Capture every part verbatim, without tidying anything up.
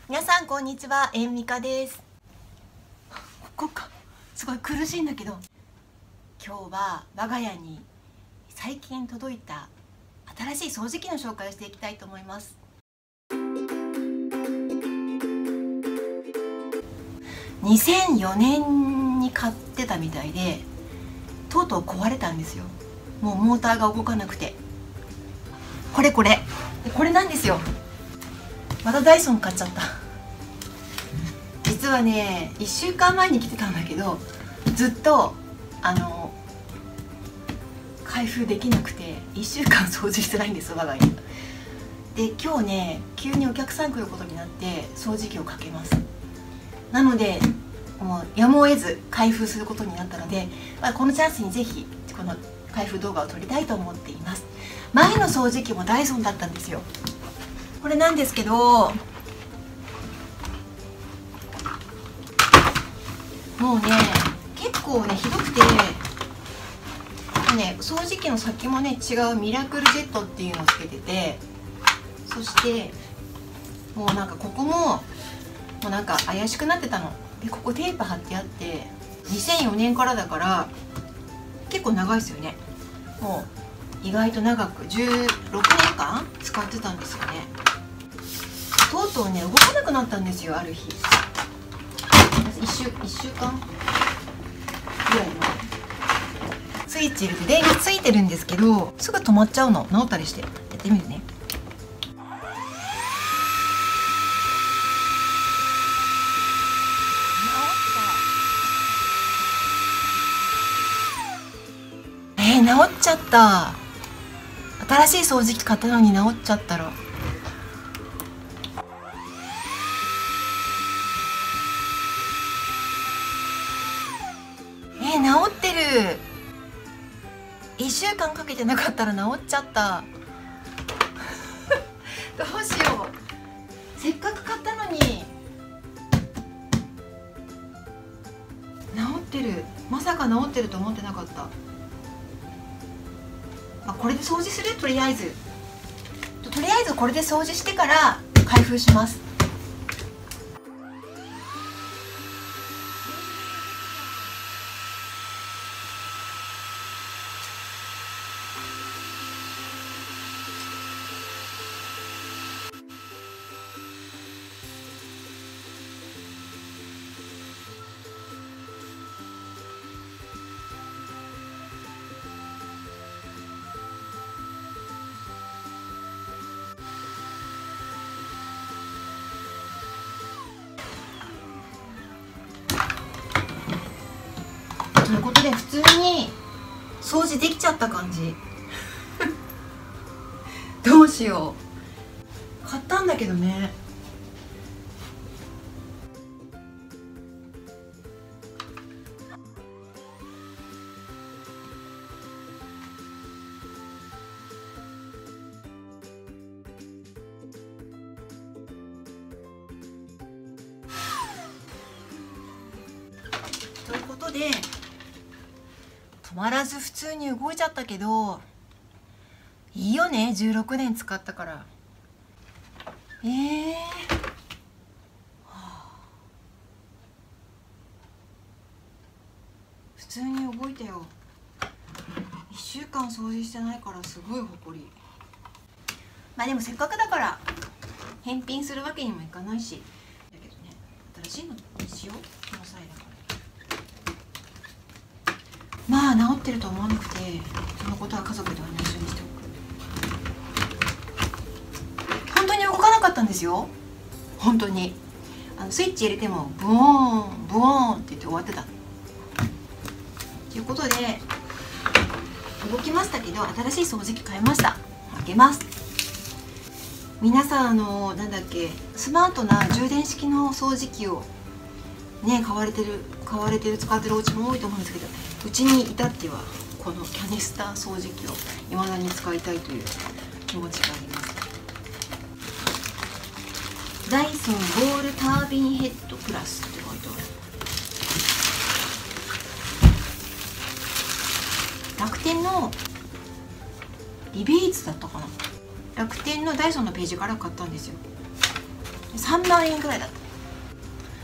皆さんこんにちは、えんみかです。ここか、すごい苦しいんだけど、今日は我が家に最近届いた新しい掃除機の紹介をしていきたいと思います。にせんよねんに買ってたみたいで、とうとう壊れたんですよ。もうモーターが動かなくて、これこれこれなんですよ。またダイソン買っちゃった。実はね、いっしゅうかんまえに来てたんだけど、ずっとあの開封できなくていっしゅうかん掃除してないんですよ、我が家。で今日ね、急にお客さん来ることになって掃除機をかけます。なのでもうやむを得ず開封することになったので、まあ、このチャンスにぜひこの開封動画を撮りたいと思っています。前の掃除機もダイソンだったんですよ。これなんですけど、もうね結構ねひどくて、ね、掃除機の先もね違うミラクルジェットっていうのをつけてて、そしてもうなんかここももうなんか怪しくなってたので、ここテープ貼ってあって、にせんよねんからだから結構長いですよね。もう意外と長くじゅうろくねんかん使ってたんですよね。とうとうね動かなくなったんですよ、ある日。1週、いっしゅうかんぐらいのスイッチ入れて電気ついてるんですけど、すぐ止まっちゃうの。直ったりしてやってみるね。えー、直っちゃった。新しい掃除機買ったのに直っちゃったら、えー、直ってる。いっしゅうかんかけてなかったら直っちゃったどうしよう、せっかく買ったのに。直ってる。まさか直ってると思ってなかった。あ、これで掃除する。とりあえずとりあえずこれで掃除してから開封します。ということで普通に掃除できちゃった感じどうしよう。買ったんだけどね。ということで止まらず普通に動いちゃったけど、いいよね、じゅうろくねん使ったから。えー、はあ、普通に動いたよ。いっしゅうかん掃除してないからすごいほこり。まあでもせっかくだから返品するわけにもいかないし、だけどね、新しいのにしよう、この際だから。まあ治ってると思わなくて、そのことは家族では内緒にしておく。本当に動かなかったんですよ。本当にあのスイッチ入れてもブオーンブオーンって言って終わってたということで、動きましたけど新しい掃除機買いました。開けます。皆さん、あのなんだっけ、スマートな充電式の掃除機をね買われてる買われてる使ってるお家も多いと思うんですけど、うちに至ってはこのキャニスター掃除機を未だに使いたいという気持ちがあります。ダイソンボールタービンヘッドプラスって書いてある。楽天のリベイツだったかな、楽天のダイソンのページから買ったんですよ。 さんまんえんぐらいだった。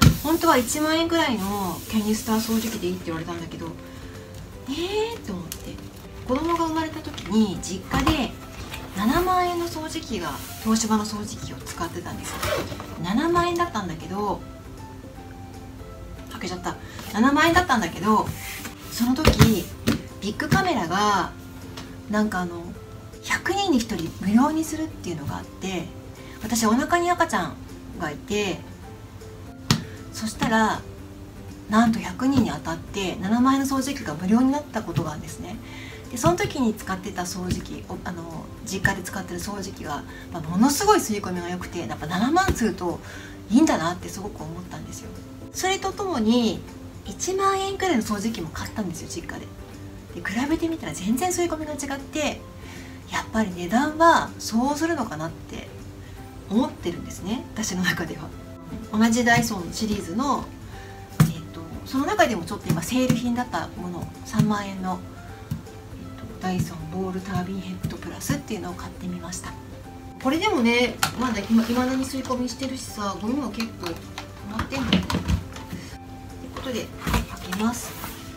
本当はいちまんえんぐらいのキャニスター掃除機でいいって言われたんだけど、えーって思って、子供が生まれた時に実家でななまんえんの掃除機が、東芝の掃除機を使ってたんですよ。ななまんえんだったんだけど、開けちゃった。ななまんえんだったんだけど、その時ビッグカメラがなんかあのひゃくにんにひとり無料にするっていうのがあって、私お腹に赤ちゃんがいて、そしたらなんとひゃくにんに当たってななまんえんの掃除機が無料になったことがあるんですね。でその時に使ってた掃除機、あの実家で使ってる掃除機が、まあ、ものすごい吸い込みが良くて、やっぱななまんするといいんだなってすごく思ったんですよ。それとともにいちまんえんくらいの掃除機も買ったんですよ、実家で。で比べてみたら全然吸い込みが違って、やっぱり値段はそうするのかなって思ってるんですね、私の中では。同じダイソンシリーズの、えー、とその中でもちょっと今セール品だったもの、さんまんえんの、えー、とダイソンボールタービンヘッドプラスっていうのを買ってみました。これでもね、まだいまだに吸い込みしてるしさ、ゴミも結構溜まってんのよ。ということで開けます。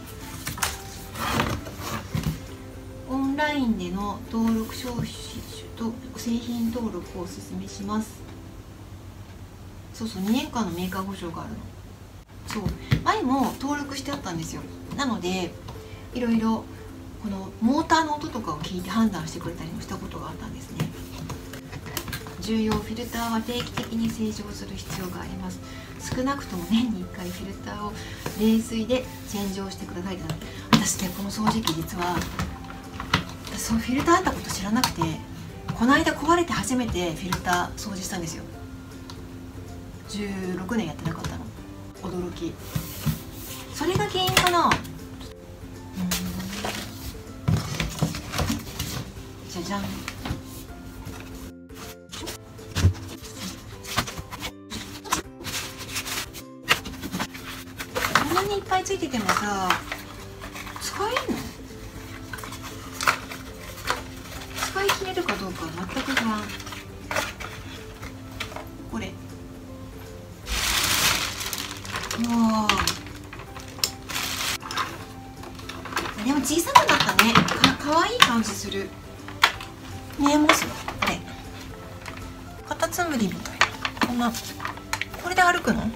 オンラインでの登録商品と製品登録をおすすめします。そうそう、にねんかんのメーカー保証があるの。そう、前も登録してあったんですよ。なのでいろいろこのモーターの音とかを聞いて判断してくれたりもしたことがあったんですね。重要フィルターは定期的に清浄する必要があります。少なくとも年にいっかいフィルターを冷水で洗浄してくださいって。私ね、この掃除機実は私そのフィルターあったこと知らなくて、この間壊れて初めてフィルター掃除したんですよ。じゅうろくねんやってなかったの。驚き。それが原因かな。うん、じゃじゃん。こんなにいっぱいついててもさ、使えるの？使い切れるかどうかは全く不安。これ、うわー、でも小さくなったね。か、かわいい感じする。見えますよ、これ。カタツムリみたいな。こんな、これで歩くの？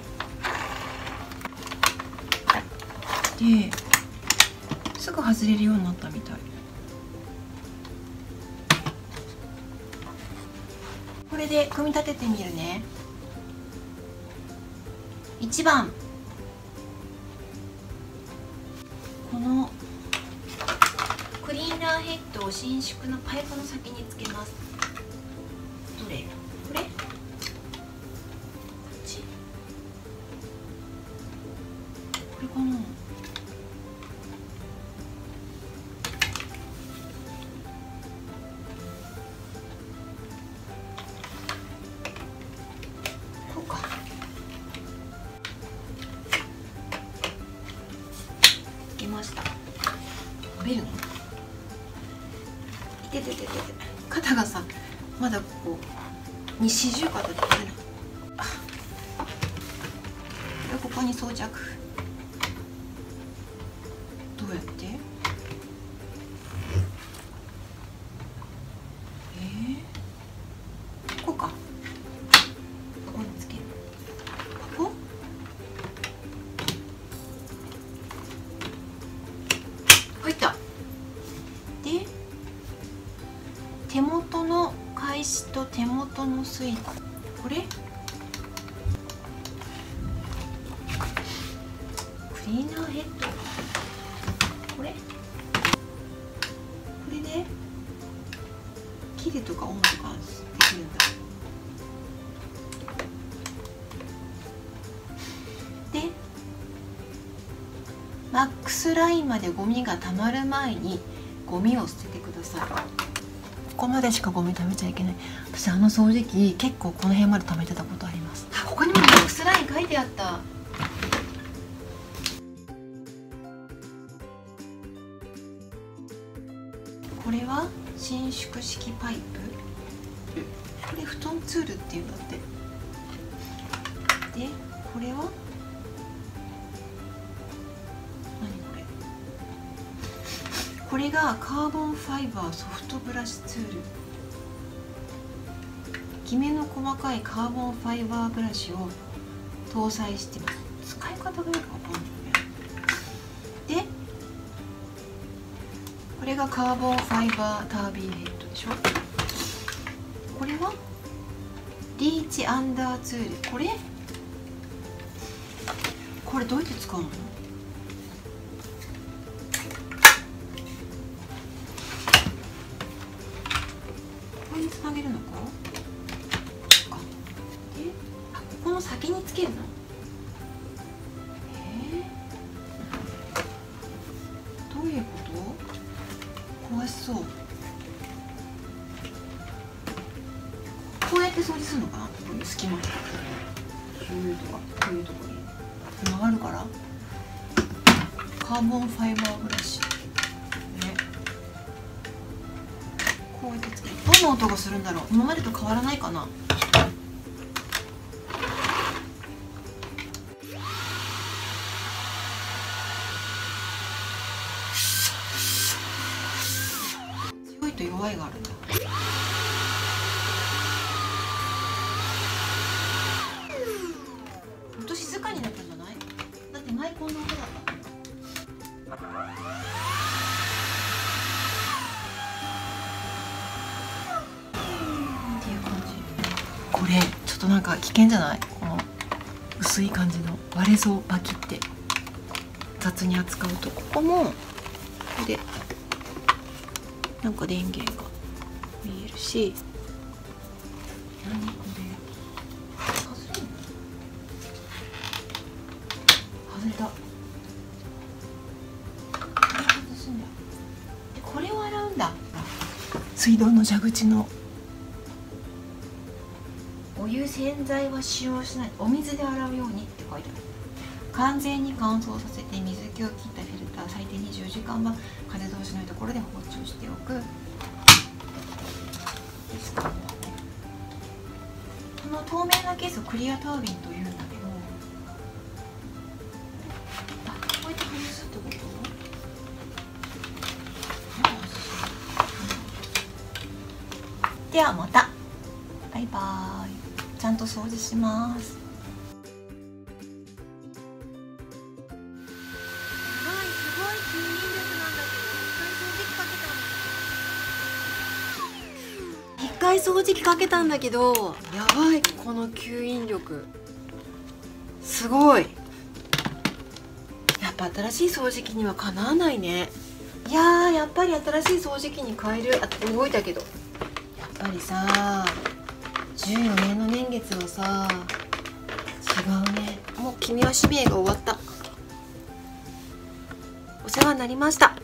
で、すぐ外れるようになったみたい。これで組み立ててみるね。いちばん、このクリーナーヘッドを伸縮のパイプの先につけます。どれ？これ？こっち？これかな？こうか。いけました。伸びるの？いててててて。肩がさ、まだこうに四十肩で取れない。あ、これここに装着。どうやって？えー、こうか。ここにつける。ここ？入った。で、手元の返しと手元のスイッチ、これクリーナーヘッド、これこれで切るとかオンとかできるんだ。で、マックスラインまでゴミがたまる前にゴミを捨ててください。ここまでしかゴミ貯めちゃいけない。私あの掃除機結構この辺まで貯めてたことあります。あ、ここにもマックスライン書いてあった。これは伸縮式パイプ。これ布団ツールっていうんだって。 でこれは何これ。これがカーボンファイバーソフトブラシツール。きめの細かいカーボンファイバーブラシを搭載してます。使い方がよくわかんないね。でこれがカーボンファイバータービンヘッドでしょ。これはリーチアンダーツール。これこれどうやって使うの？ここにつなげるのか。で、あ、ここの先につけるの。えー、どういうこと？壊しそう。こうやって掃除するのかな。こういう隙間、こういうとかこういうとこに曲がるから。カーボンファイバーブラシ、ね、こうやってつける。どんな音がするんだろう。今までと変わらないかな。強いと弱いがあるんだ。音静かになったんじゃない？だって前こんな音だった。っていう感じ。これちょっとなんか危険じゃない？この薄い感じの割れそう。バキって雑に扱うと。ここもこれでなんか電源が見えるし。何これ外れるの？外れた。これを洗うんだ。水道の蛇口のお湯洗剤は使用しない、お水で洗うようにって書いてある。完全に乾燥させて水気を切ったフィルター最低にじゅうよじかんは風通しのいいところで放置しておく。この透明なケースをクリアタービンというんだけど、あ、こうやって外すってこと？ではまた。バイバーイ。ちゃんと掃除します。一回掃除機かけたんだけど、やばい、この吸引力すごい。やっぱ新しい掃除機にはかなわないね。いやー、やっぱり新しい掃除機に変える。あ、動いたけどやっぱりさ、じゅうよねんの年月はさ違うね。もう君は使命が終わった。お世話になりました。